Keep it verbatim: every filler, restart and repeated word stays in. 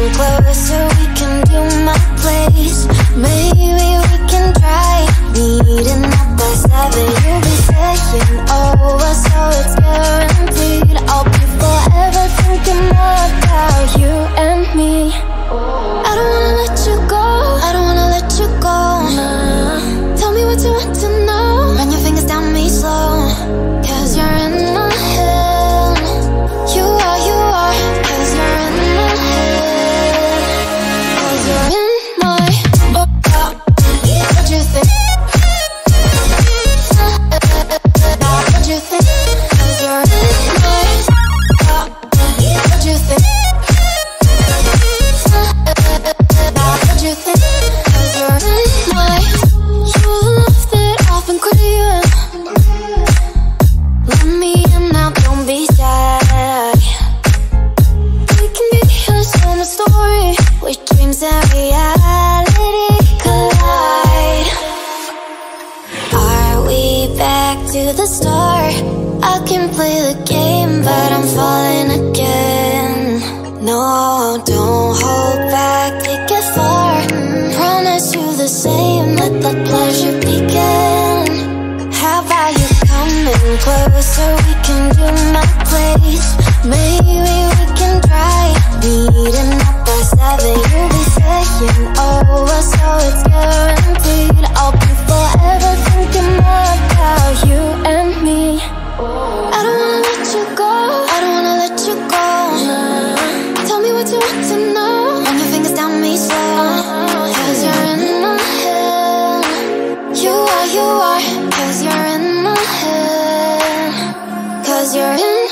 coming closer, we can do my place. Maybe we can try meeting up by seven. You'll be saying over, so it's guaranteed. I'll be forever thinking more about you and me. I don't wanna let you go, I don't wanna let you go. Nah. Tell me what you want to know. Run your fingers down me slow, cause you're in my head. You are, you are, cause you're in my head. Cause you're in my oh, oh. What you think? What you think? Cause you're in my oh, what you think? What you think? Cause you're in my. You're the love that I've been craving. Let me in now, don't be shy. We can be a summer story where dreams and reality collide. Are we back to the start? I can play the game, but I'm falling again. No, don't hold back, take it far. Promise you the same, let the pleasure begin. How about you coming closer, we can do my place. Maybe we can try meeting up by seven. You'll be saying over, so it's guaranteed. I'll be forever thinking more about you and me. I don't wanna let you go, I don't wanna let you go. Nah. Tell me what you want to know. Run your fingers down me slow, cause you're in my head. You are, you are, cause you're in my head. Cause you're in